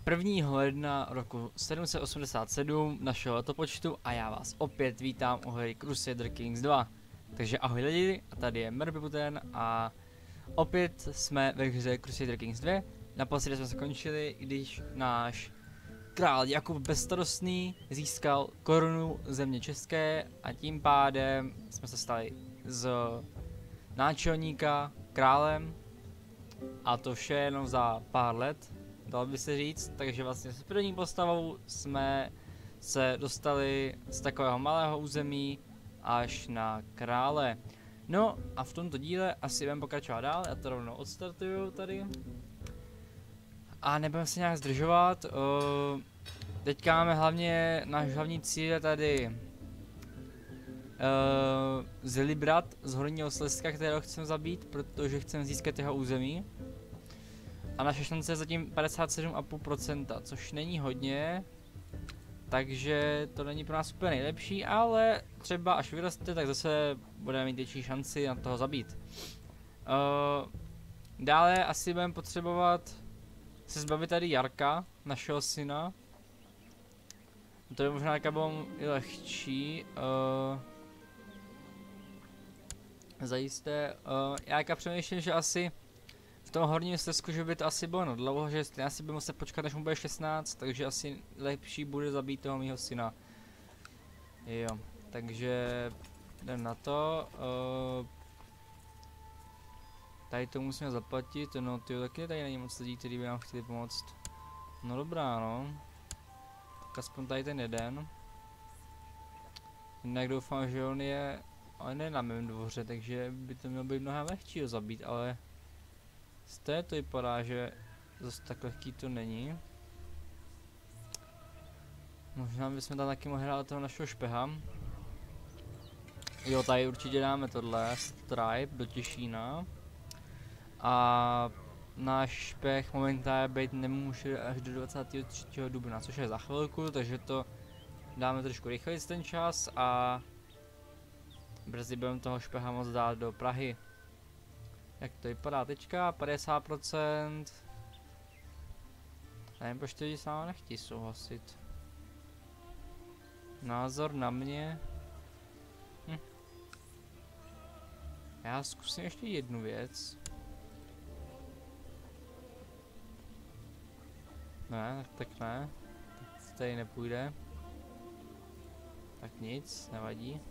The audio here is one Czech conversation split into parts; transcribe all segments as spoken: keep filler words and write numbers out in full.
prvního ledna roku sedm set osmdesát sedm našeho letopočtu a já vás opět vítám u hry Crusader Kings dva. Takže ahoj lidi, a tady je Merbibuten a opět jsme ve hře Crusader Kings dva. Naposledy jsme se končili, když náš král Jakub Bezstarostný získal korunu země české a tím pádem jsme se stali z náčelníka králem, a to vše jenom za pár let, dalo by se říct. Takže vlastně s první postavou jsme se dostali z takového malého území až na krále. No a v tomto díle asi budeme pokračovat dál, já to rovnou odstartuju tady. A nebudeme se nějak zdržovat. Uh, teďka máme hlavně, náš hlavní cíl je tady uh, Zelibrat z Horního Slezska, kterého chceme zabít, protože chceme získat jeho území. A naše šance je zatím padesát sedm celá pět procenta, což není hodně, takže to není pro nás úplně nejlepší, ale třeba až vyroste, tak zase budeme mít větší šanci na toho zabít. Uh, dále asi budeme potřebovat se zbavit tady Jarka, našeho syna. To je možná bylo i lehčí. Uh, zajisté. Uh, já jaka přemýšlím, že asi v tom Horním Slezsku, že by to asi bylo no dlouho, že asi by muset počkat, než mu bude šestnáct, takže asi lepší bude zabít toho mýho syna. Jo, takže jdem na to. Uh, tady to musíme zaplatit, no tyjo, taky tady není moc lidí, kteří by nám chtěli pomoct. No dobrá no. Tak aspoň tady ten jeden. Jinak doufám, že on je, on je na mém dvoře, takže by to mělo být mnohem lehčí ho zabít, ale z té to vypadá, že zase tak lehký to není. Možná bychom tam taky mohli hrát toho našeho špeha. Jo, tady určitě dáme tohle, Stripe do Těšína. A náš špech momentálně být nemůže až do dvacátého třetího dubna, což je za chvilku, takže to dáme trošku rychleji ten čas a brzy budeme toho špeha moc dát do Prahy. Jak to vypadá teďka? padesát procent. Nevím, proč lidi s námi nechtějí souhlasit. Názor na mě. Hm. Já zkusím ještě jednu věc. Ne, tak ne. Tak tady nepůjde. Tak nic, nevadí.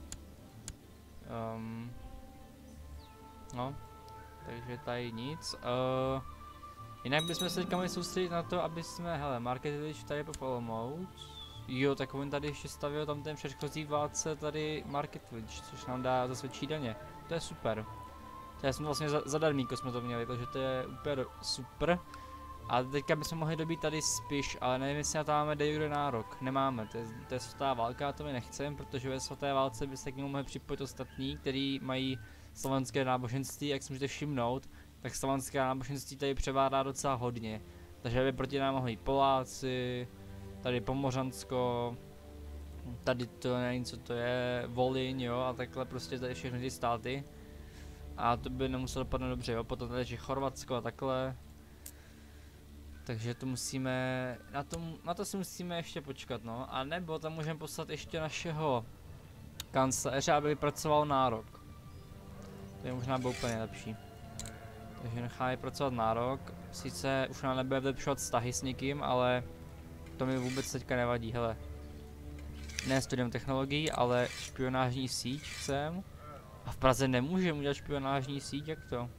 Um, no. Takže tady nic. Uh, jinak bychom se teďka mohli soustředit na to, aby jsme, hele, Market Village tady po Olomouc. Jo, tak on tady ještě stavil tam ten předchozí vládce tady Market Village, což nám dá zase větší daně. To je super. To já jsem vlastně za, zadarmíko jsme to měli, takže to je úplně super. A teďka bychom mohli dobít tady Spiš, ale nevím, jestli na to máme de jure nárok. Nemáme, to je, to je svatá válka a to my nechceme, protože ve svaté válce by se k němu mohli připojit ostatní, kteří mají slovanské náboženství. Jak si můžete všimnout, tak slovanské náboženství tady převládá docela hodně. Takže by proti nám mohli Poláci, tady Pomořansko, tady to nevím, co to je, Volyn, jo, a takhle prostě tady všechny ty státy. A to by nemuselo dopadnout dobře, jo, potom tady je Chorvatsko a takhle. Takže to musíme, na to, na to si musíme ještě počkat, no, a nebo tam můžeme poslat ještě našeho kancléře, aby vypracoval nárok. To je možná bylo úplně lepší. Takže necháme pracovat nárok. Sice už nám nebude vylepšovat vztahy s někým, ale to mi vůbec teďka nevadí, hele. Ne studium technologií, ale špionážní síť chcem. A v Praze nemůžeme udělat špionážní síť, jak to?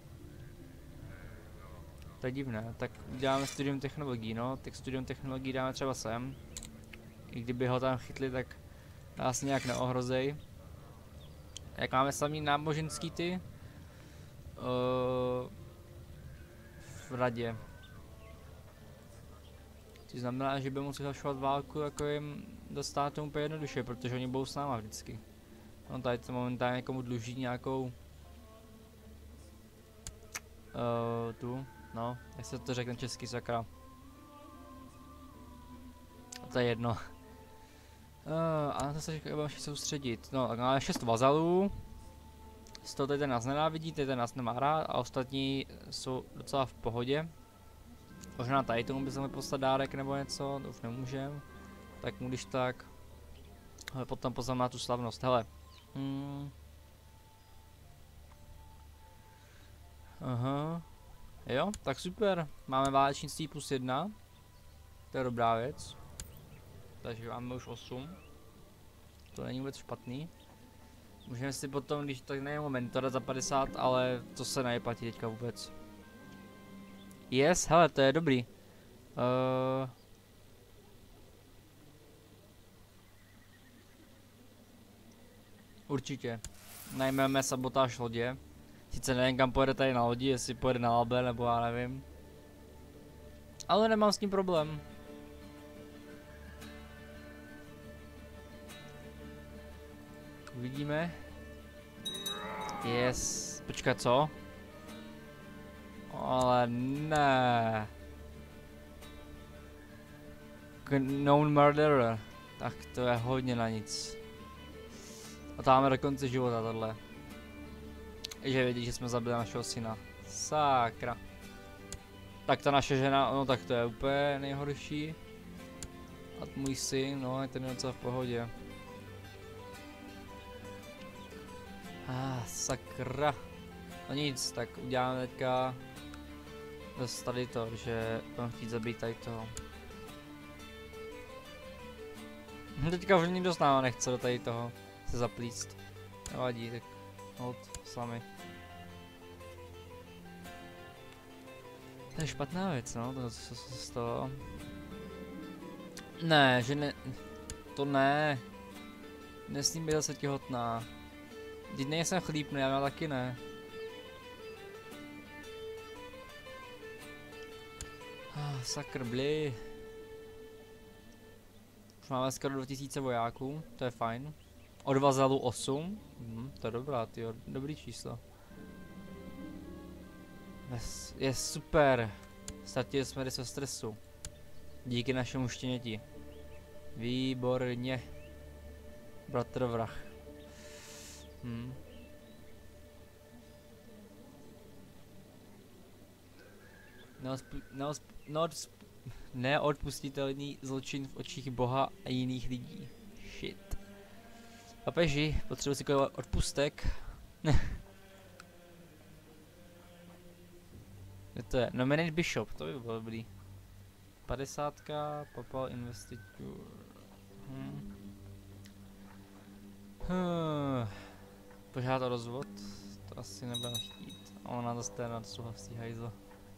To je divné, tak děláme studium technologií, no, tak studium technologií dáme třeba sem. I kdyby ho tam chytli, tak nás nějak neohrozej. Jak máme samý náboženský ty? Uh, v radě. To znamená, že by museli zašovat válku jako jim dostat tomu úplně jednoduše, protože oni budou s náma vždycky. No tady to momentálně někomu dluží nějakou uh, tu, no, jak se to řekne český, sakra. To je jedno. Uh, a na to se budeme soustředit. No, tak máme šest vazalů. Z toho tady nás nenávidí, tady nás nemá rád a ostatní jsou docela v pohodě. Možná tady tomu by se mi poslat dárek nebo něco, to už nemůžem. Tak mu když tak. Ale potom pozvám na tu slavnost, hele. Hmm. Aha. Jo, tak super. Máme válečnictví plus jedna. To je dobrá věc. Takže máme už osm. To není vůbec špatný. Můžeme si potom, když tak nejenom mentora za padesát, ale to se nevyplatí teďka vůbec. Yes, hele, to je dobrý. Uh... Určitě. Najmeme sabotáž lodě. Sice nevím, kam pojede tady na lodi, jestli pojede na Labe, nebo já nevím. Ale nemám s tím problém. Uvidíme. Yes. Počkat, co? Ale ne. Known murderer. Tak to je hodně na nic. A to máme do konce života tohle. Že vědí, že jsme zabili našeho syna. Sakra. Tak ta naše žena, no tak to je úplně nejhorší. A můj syn, no, ten je docela v pohodě. Ah, sakra. No nic, tak uděláme teďka dost tady to, že budeme chtít zabít tady toho. Teďka už nikdo z náma nechce do tady toho se zaplíst. Nevadí, tak hold sami. To je špatná věc, no, to co se stalo. Ne, že ne, to ne. Nesmím být zase těhotná. Teď nejsem chlípný, já taky ne. Ah, sakr bli. Už máme skoro dva tisíce vojáků, to je fajn. Od vazalu osm, hm, to je dobrá, tyjo, dobrý číslo. Je super. Ztratili jsme se stresu. Díky našemu štěněti. Výborně. Bratrvrah. Hm. Neosp- neosp- neosp- neodpustitelný zločin v očích Boha a jiných lidí. Shit. Papeži, potřebuji si kolik odpustek. To je Nominate Bishop, to by bylo dobrý. padesátka, Papal Investiture. Hmm. Hmm. Požádat o rozvod, to asi nebudeme chtít. A ona zase na souhlasí hajzl.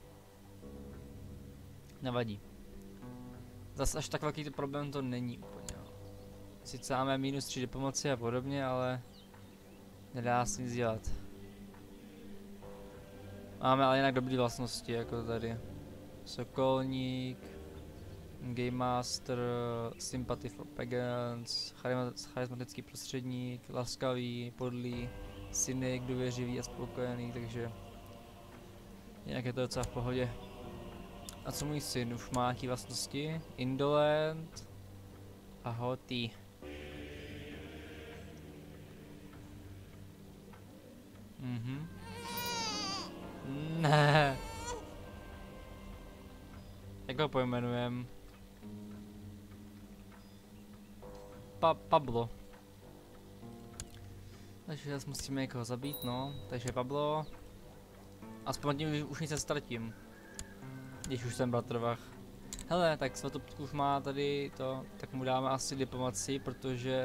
Nevadí. Zase až tak velký problém to není úplně. Sice máme minus tři diplomacie a podobně, ale nedá se nic dělat. Máme ale jinak dobré vlastnosti, jako tady. Sokolník, Game Master, Sympathy for Pagans, charismatický prostředník, laskavý, podlý, cynik, důvěřivý a spokojený, takže jinak je to docela v pohodě. A co můj syn, už má jaký vlastnosti? Indolent a hotý. Mhm. Ne. Jak ho pojmenujem? Pa Pablo. Takže zase musíme někoho zabít, no. Takže Pablo. Aspoň tím už nic neztratím. Když už jsem bratrvach. Hele, tak Svatoptku už má tady to, tak mu dáme asi diplomaci, protože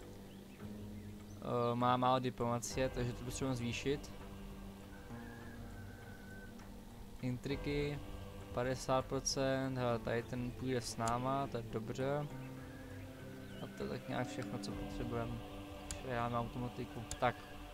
uh, má málo diplomacie, takže to potřebujeme zvýšit. Intriky padesát procent, hele, tady ten půjde s náma, to je dobře. A to je tak nějak všechno, co potřebujeme. Já mám automatiku. Tak.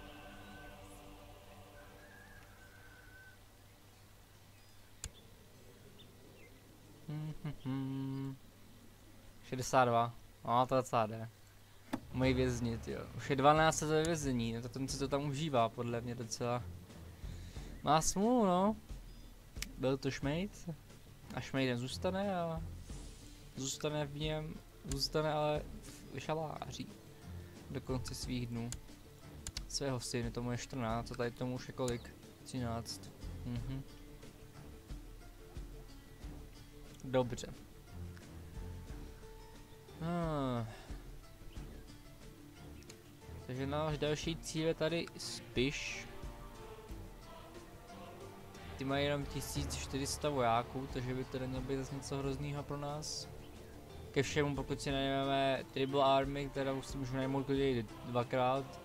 šedesát dva. No, to docela jde. Moji věznit, jo. Už je dvanáct let ve vězení, no to ten se to tam užívá, podle mě docela. Má smůlu, no. Byl to šmejd. A šmejdem zůstane a zůstane v něm, zůstane ale v šaláří. Do konce svých dnů. Svého synu, tomu je čtrnáct, a tady tomu už je kolik? třináct. Mhm. Dobře. Hmm. Takže náš další cíl je tady Spiš. Ty mají jenom tisíc čtyři sta vojáků, takže by to nemělo být zase něco hroznýho pro nás. Ke všemu, pokud si najmeme Tribal Army, kterou si můžu najmout klidně dvakrát.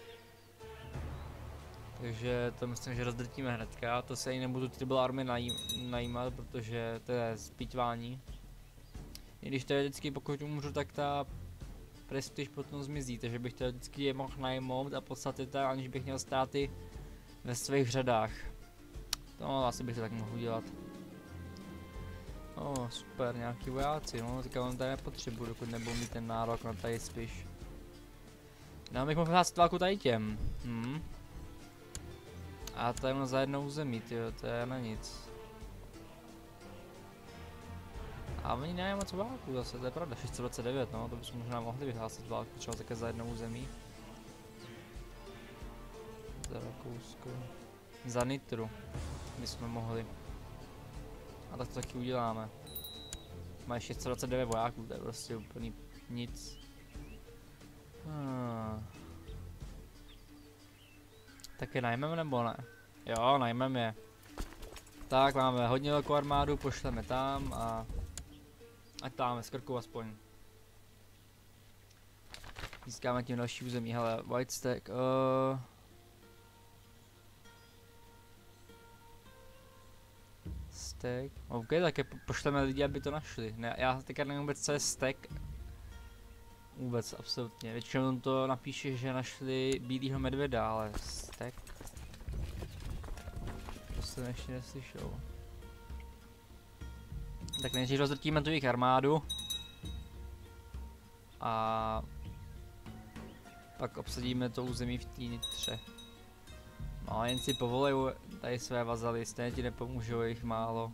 Takže to myslím, že rozdrtíme hnedka. To se ani nebudu Tribal Army najím, najímat, protože to je spíťvání. I když teoreticky pokud umřu, tak ta prestiž potom zmizí, takže bych teoreticky je mohl najmout a poslat je tam, aniž bych měl ztráty ve svých řadách. No, asi bych to tak mohl udělat. O, oh, super, nějaký vojáci, no, teďka vám tady nepotřebuji, dokud nebudu mít ten nárok na tady Spiš. No, bych mohl hlásit válku tady těm. Hm. A to je jenom za jednou území, tyjo, to je na nic. A oni nemají moc válku zase, to je pravda, šest set dvacet devět, no, to bychom možná mohli vyhlásit válku, třeba také za jednou území. Za Rakousko. Za Nitru bychom mohli. A tak to taky uděláme. Mají šest set dvacet devět vojáků, to je prostě úplný nic. Hmm. Tak je najmeme nebo ne? Jo, najmeme je. Tak, máme hodně velkou armádu, pošleme tam a... ať tam máme s krkou aspoň. Získáme tím další území, hele, White Stack, uh... Stack, ok, tak je po pošleme lidi, aby to našli. Ne, já teďka nevím vůbec, co je stack. Vůbec, absolutně, většinou to napíše, že našli bílýho medvěda, ale stack... To jsem ještě neslyšel. Tak nejdřív rozdrtíme tu jejich armádu. A... pak obsadíme to území v té Nitře. No jen si povolej tady své vazaly, stejně ti nepomůžou, jich málo.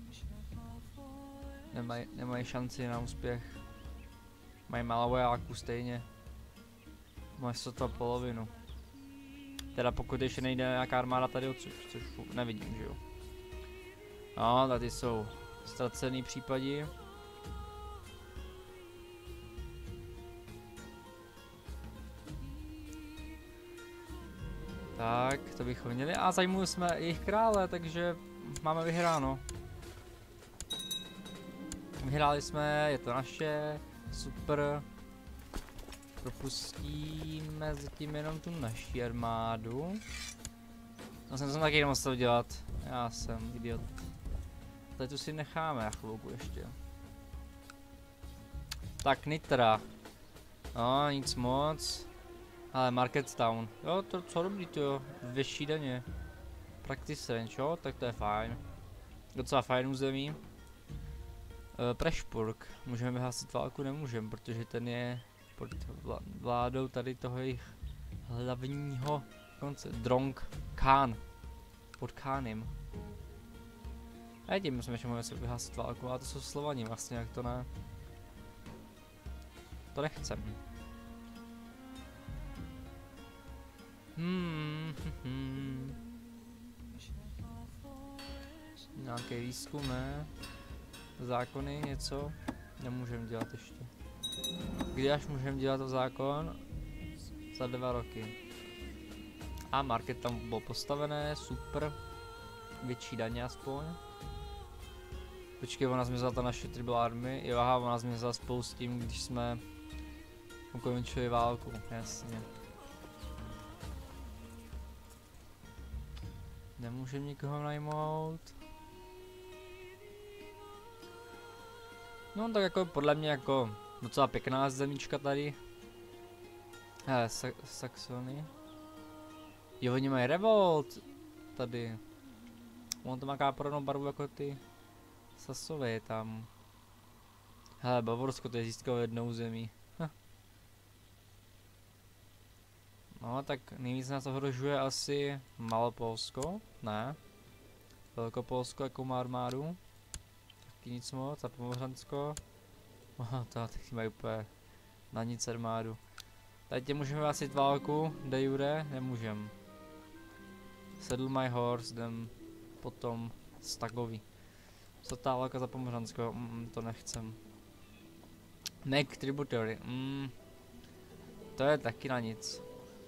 Nemaj, nemají šanci na úspěch. Mají málo vojáků stejně. Máš sotva polovinu. Teda pokud ještě nejde nějaká armáda tady odsud, což nevidím, že jo. No, tady jsou ztracený případí. Tak, to bychom měli. A zajmuli jsme jejich krále, takže máme vyhráno. Vyhráli jsme, je to naše, super. Propustíme zatím jenom tu naši armádu. No jsem to taky nemusel dělat, já jsem idiot. Tady tu si necháme na chvilku ještě. Tak Nitra. No, nic moc. Ale Market Town. Jo, to co dobrý to jo, vyšší daně. Practice range, jo, tak to je fajn. Docela fajn území. Uh, Prešpurg. Můžeme vyhlásit válku? Nemůžeme, protože ten je pod vládou tady toho jejich hlavního konce. Drong Khan. Pod Khanem. A tím jsme ještě mohli se vyhlásit válku, ale to jsou Slovaní vlastně, jak to ne. To nechcem. Hmm, hmm. Nějaký výzkum, ne? Zákony, něco? Nemůžeme dělat ještě. Kdy až můžeme dělat to zákon? Za dva roky. A market tam bylo postavené, super. Větší daně aspoň. Počkej, ona zmizela ta naše Tribal Army. Jo, aha, ona zmizela spolu s tím, když jsme ukončili válku, jasně. Nemůžeme nikoho najmout. No tak jako podle mě jako docela pěkná zemíčka tady. Hele, Sa Saxony. Jo, oni mají revolt tady. On to má kápornou barvu jako ty Sasové tam. Hele, Bavorsko to je získalo jednou zemí. Hm. No tak nejvíc nás ohrožuje asi Malopolsko, ne? Velkopolsko, jakou má armádu. Taky nic moc, a Pomořansko. Aha, to taky mají úplně na nic armádu. Tady tě můžeme vásit válku, de jure, nemůžem. Settle my horse, jdem potom Stagovi. Svatá válka za Pomořansko, mm, to nechcem. Make Tributary, mm, to je taky na nic.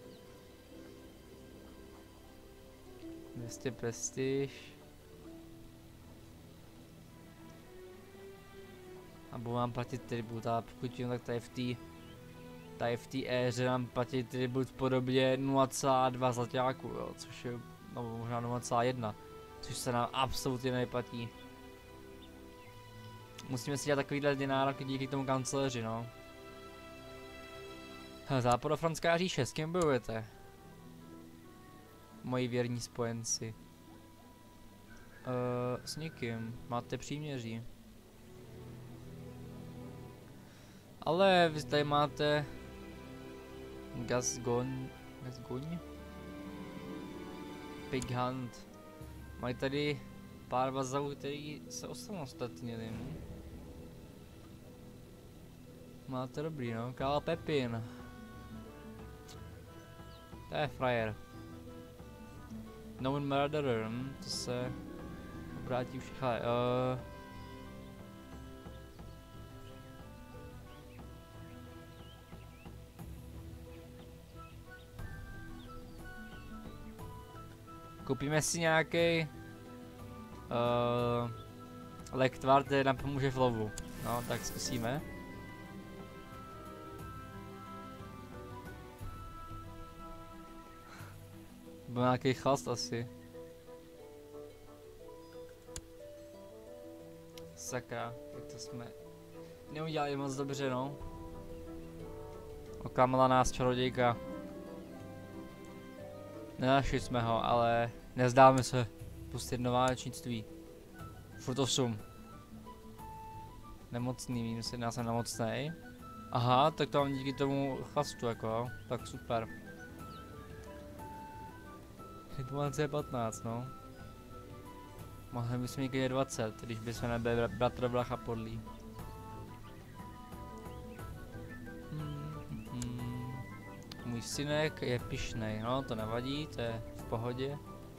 dvě stě prestiž. A budu vám platit tribut, ale pokud jim, tak tady v té tady v té éře nám platí tribut v podobě nula celá dva zlaťáku, jo, což je, no možná nula celá jedna, což se nám absolutně neplatí. Musíme si dělat takovýhle dinároky díky tomu kancléři, no. Západofranská říše, s kým bojujete? Moji věrní spojenci. Uh, s nikým, máte příměří. Ale vy tady máte Gasgon, Gasgoň? Big Hunt. Mají tady pár vazalů, který se osamostatnili. Máte dobrý, no, Král Pepin. To je frajer. Known Murderer, hm? To se obrátí všechno. Uh, Koupíme si nějaký uh, lektvar, který nám pomůže v lovu. No, tak zkusíme. Byl nějaký chlast asi. Sakra, tak to jsme neudělali moc dobře, no. Oklamala nás čarodějka. Nenašli jsme ho, ale nezdáme se. Plus jedno válečnictví. Furt osm. Nemocný, minus jedna, jsem nemocnej. Aha, tak to mám díky tomu chlastu, jako, tak super. Diplomacie patnáct, no. Mohli bychom mít dvacet, když bychom nebyli bratr Blacha podlý. Hmm, hmm. Můj synek je pyšnej, no to nevadí, to je v pohodě.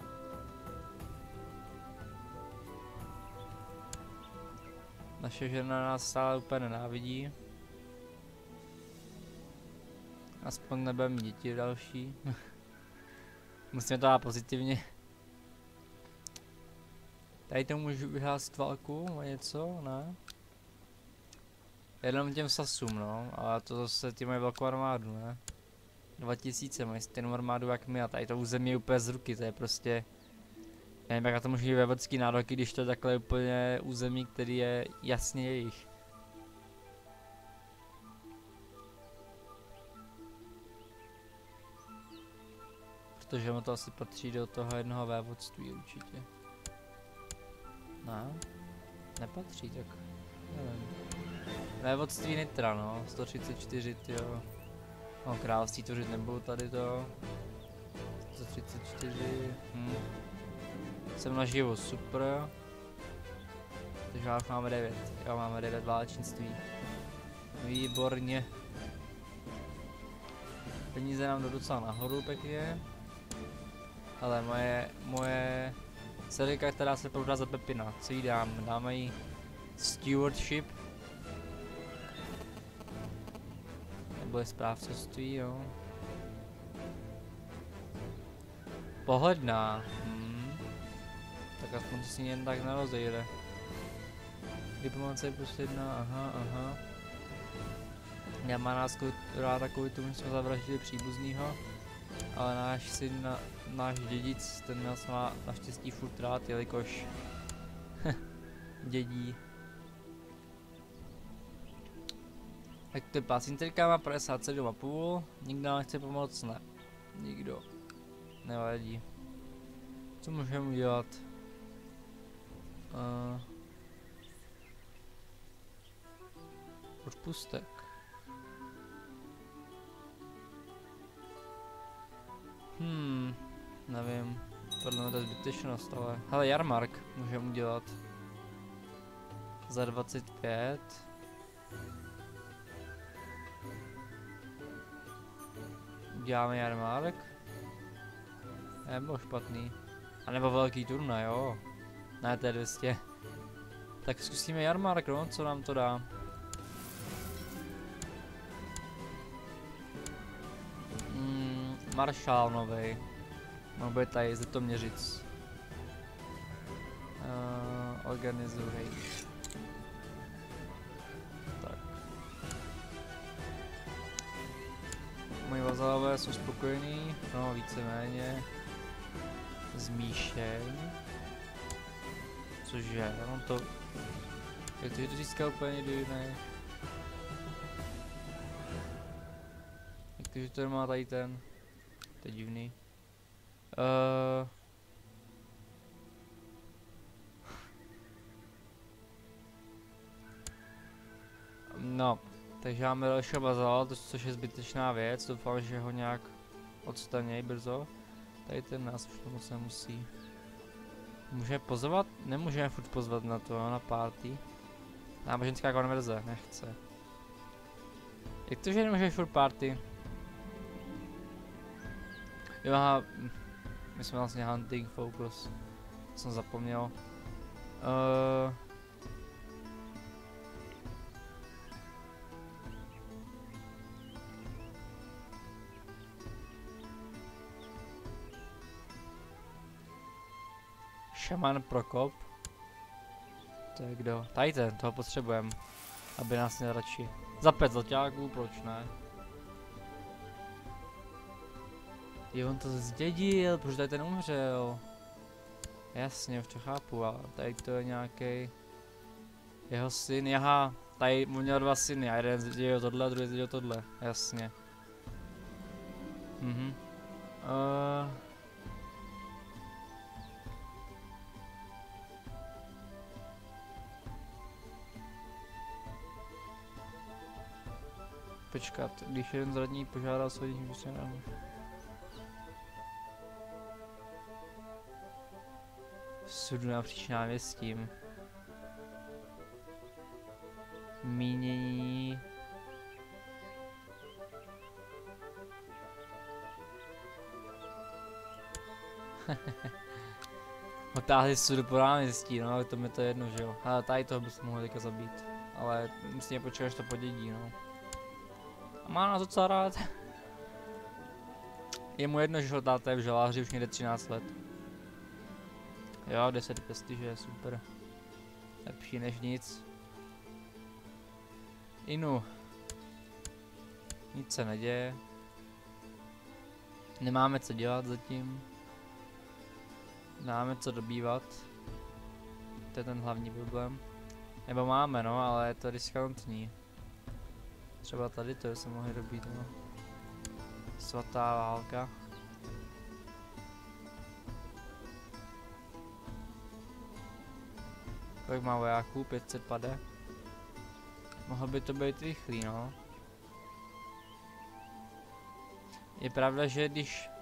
Naše žena nás stále úplně nenávidí. Aspoň nebudeme mít děti další. Musíme to dát pozitivně. Tady to můžu vyhlásit válku a něco, ne? Jenom těm Sasům, no, ale to zase ty mají velkou armádu, ne? dva tisíce mají stejnou armádu jak my a tady to území je úplně z ruky, to je prostě... Nevím, jak to může být vévodský nároky, když to je takhle úplně území, který je jasně jejich. Protože mu to asi patří do toho jednoho vévodství určitě. Ne? Nepatří, tak nevím. Vévodství Nitra, no, sto třicet čtyři, tyjo. No, království tvořit nebudu tady to. sto třicet čtyři, hm. Jsem naživu, super. Takže už máme devět, jo, máme devět válečnictví. Výborně. Peníze nám jdou docela nahoru pěkně. Ale moje, moje dcerka, která se prodá za Pepina, co jí dám? Dáme jí stewardship. Nebo je správcovství, jo. Pohodná. Hmm. Tak aspoň si jen tak nerozejde. Diplomacie plus jedna, aha, aha. Já má nás rád takový tomu, jsme zavraždili příbuznýho. Ale náš syn, na, náš dědic, ten nás má naštěstí furt rád, jelikož dědí. Tak to je pásinterka, má padesát sedm a půl, nikdo nám nechce pomoct, ne. Nikdo. Nevadí. Co můžeme udělat? Uh, odpustek. Hmm, nevím, podle mě to je zbytečnost, ale... Hele, jarmark můžeme udělat. Za dvacet pět. Uděláme jarmark. Nebylo špatný. A nebo velký turnaj, jo. Ne, to je dvě stě. Tak zkusíme Jarmark, no, co nám to dá. Mm, Maršál novej. No bude tady ze to měřic. Uh, organizuj. Tak. Moji vazalové jsou spokojení, no víceméně. Zmíšeň. Cože, on to... Jak to, že to získá úplně někdo jiný? Jak to, že to má tady ten? To je divný. Uh... No, takže máme dalšího bazala, což je zbytečná věc, doufám, že ho nějak odstaněj brzo. Tady ten nás už to moc nemusí. Můžeme pozvat? Nemůžeme furt pozvat na to, na party. Náboženská konverze, nechce. Jak to, že nemůžeš furt party? Jo, aha, my jsme vlastně hunting focus. Jsem zapomněl. Uh, Šaman Prokop. To je kdo? Tady ten, toho potřebujeme. Aby nás měl radši. Za pět zlaťáků, proč ne? Jo, on to zdědil, protože tady ten umřel. Jasně, už to chápu, ale tady to je nějaký jeho syn, jaha, tady on měl dva syny a jeden zdědil tohle a druhý zdědil tohle, jasně. Mhm. Uh. Počkat, když jeden z radních požádal svůj prostě ne. Sudu napříč náměstím. Mínění. Otáhli sudu po náměstí, no ale to mi to jedno, že jo. Ale tady toho bychom mohli teďka zabít. Ale musíme počkat, až to podědí, no. A má nás docela rád. Je mu jedno, že ho táta je v žaláři už někde třináct let. Jo, deset pěstí, že je super. Lepší než nic. Inu. Nic se neděje. Nemáme co dělat zatím. Nemáme co dobývat. To je ten hlavní problém. Nebo máme, no, ale je to riskantní. Třeba tady to se mohli dobít, no. Svatá válka. Kolik má vojáků? pět set pade. Mohlo by to být rychlý, no. Je pravda, že když...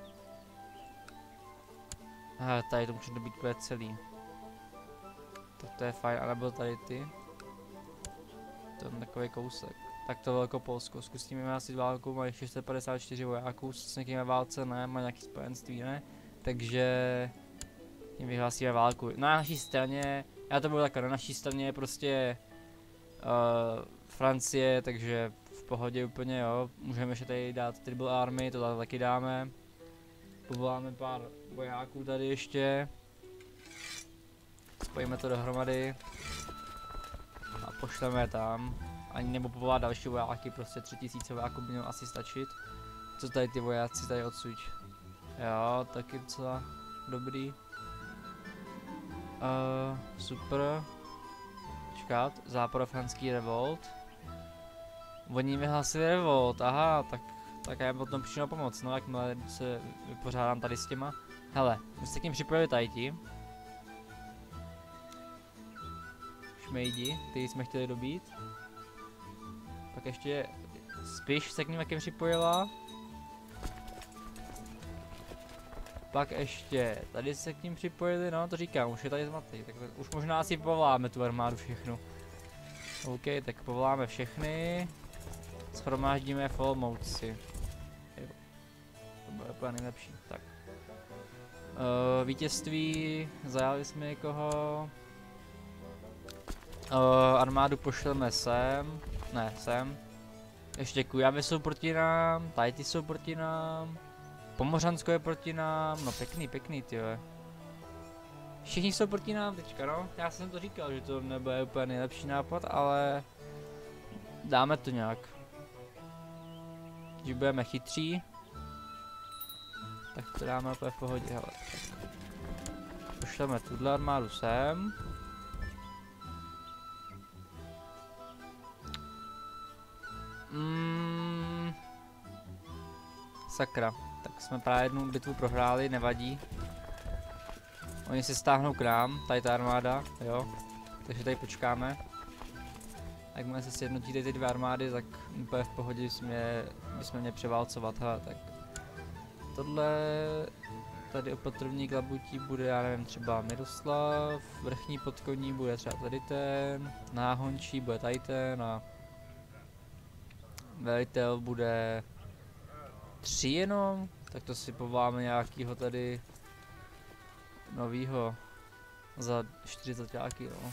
Aha, tady to může dobít úplně celý. Tak to je fajn, ale byl tady ty. To je takový kousek. Tak to Velkopolsko, zkusíme asi válku, mají šest set padesát čtyři vojáků, s někým ve válce ne, má nějaký spojenství ne. Takže... Tím vyhlásíme válku. Na naší straně, já to budu takhle, na naší straně je prostě... Uh, Francie, takže v pohodě úplně jo. Můžeme ještě tady dát Tribal Army, to tady taky dáme. Povoláme pár vojáků tady ještě. Spojíme to dohromady. A pošleme je tam. Ani nebo povolat další vojáky, prostě tři tisíce vojáků by mělo asi stačit. Co tady ty vojáci tady odsud? Jo, taky docela dobrý. Uh, super. Čekat, západofranský revolt. Oni vyhlásili revolt, aha, tak, tak já potom přijdu na pomoc, no jakmile se vypořádám tady s těma. Hele, my se k ním připojili tady ti. Šmejdi, který jsme chtěli dobít. Pak ještě Spiš se k ním jakým připojila. Pak ještě tady se k ním připojili, no to říkám, už je tady zmatej, tak už možná si povoláme tu armádu všechnu. OK, tak povoláme všechny. Shromáždíme v Olomouci. Jo. To bude úplně nejlepší, tak. Uh, vítězství, zajali jsme někoho. Uh, armádu pošleme sem. Ne, sem. Ještě Kujavy jsou proti nám, tady ty jsou proti nám. Pomořansko je proti nám, no pěkný, pěkný, tyhle. Všichni jsou proti nám teďka, no. Já jsem to říkal, že to nebude úplně nejlepší nápad, ale dáme to nějak. Když budeme chytří, tak to dáme úplně v pohodě, hele. Pošleme tuhle armádu sem. Mm. Sakra, tak jsme právě jednu bitvu prohráli, nevadí. Oni si stáhnou k nám, tady ta armáda, jo. Takže tady počkáme. Jakmile se sjednotí ty dvě armády, tak úplně v pohodě bychom mě, bychom mě převálcovat, hele, tak. Tohle, tady opatrovník labutí bude, já nevím, třeba Miroslav, vrchní podkoní bude třeba tady ten, náhončí bude tady ten a velitel bude tři jenom, tak to si povoláme nějakýho tady novýho za čtyřicet no.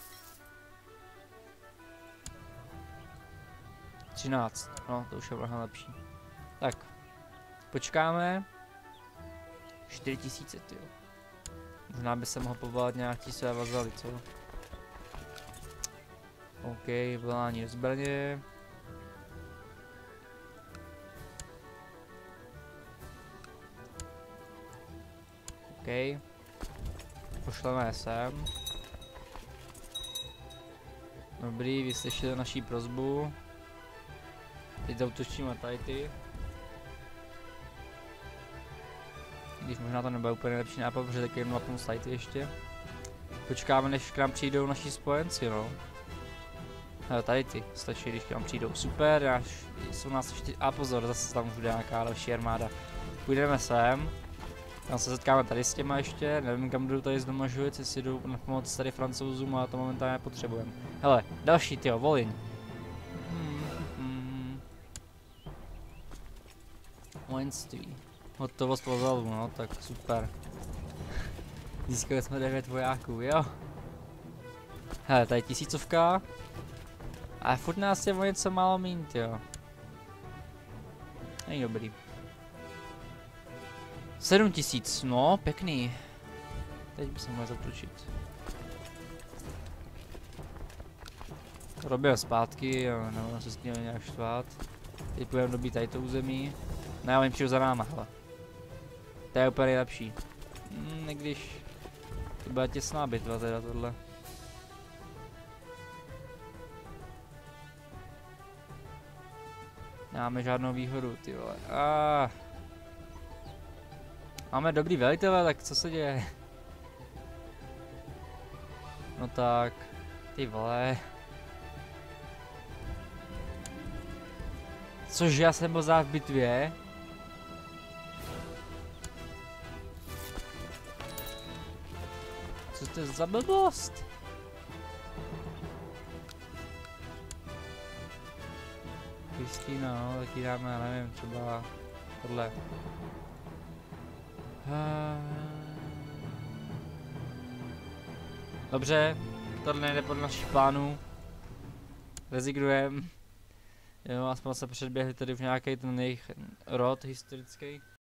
třináct, no to už je mnohem lepší. Tak, počkáme. čtyři tisíce, tyjo. Možná by se mohl povolat nějaký své vazaly, co? OK, volání zbraně. OK. Pošleme sem. Dobrý, vy slyšeli naší prosbu. Teď zautočíme tady ty. Když možná to nebude úplně lepší nápad, protože taky jenom napnu sajty ještě. Počkáme, než k nám přijdou naši spojenci, no. Hele, tady ty, stačí, když k nám přijdou. Super, až jsou nás ještě... A pozor, zase tam už bude nějaká další armáda. Půjdeme sem. Tam se setkáme tady s těma ještě, nevím kam jdou tady zdomažujíc, jestli jdou na pomoc tady Francouzům, ale to momentálně potřebujeme. Hele, další tyjo, Volyň. Hmm, hmm. Vojenství. Hotovost vazalů, no tak super. Získali jsme devět vojáků, jo. Hele, tady tisícovka. A furt nás je o něco málo míň, jo. Není dobrý. sedm tisíc, no, pěkný. Teď by se mohl zatočit. Robíme zpátky, jo, nebudeme se s tím nějak štvát. Teď půjdeme dobít tady to území. Ne, oni přijdu za náma, hele. To je úplně nejlepší. Hmm, když... To byla těsná bitva teda tohle. Nemáme žádnou výhodu, ty vole. Ah. Máme dobrý velitele, tak co se děje? No tak, ty vole. Cože, já jsem byl zá v bitvě? Co to je za blbost? Kristýna, no, taky dáme, já nevím, třeba tohle. Dobře, tohle nejde podle našich plánů. Rezignujem. Jo, aspoň se předběhli tady v nějaký ten jejich rod historický.